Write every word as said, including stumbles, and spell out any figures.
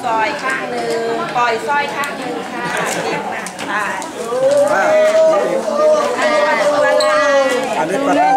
ซอยข้างหนึ่งปล่อยซอยข้างหนึ่งค่ะเก่งมากค่ะอันนี้ประตูอะไร